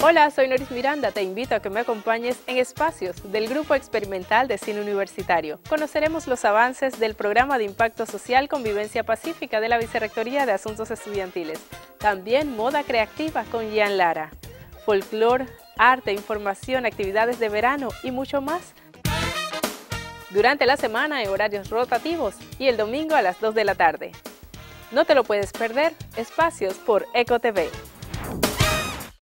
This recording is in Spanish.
Hola, soy Noris Miranda, te invito a que me acompañes en Espacios del Grupo Experimental de Cine Universitario. Conoceremos los avances del Programa de Impacto Social Convivencia Pacífica de la Vicerrectoría de Asuntos Estudiantiles. También Moda Creativa con Gian Lara. Folclor, arte, información, actividades de verano y mucho más. Durante la semana en horarios rotativos y el domingo a las 2 de la tarde. No te lo puedes perder, Espacios por ECO TV.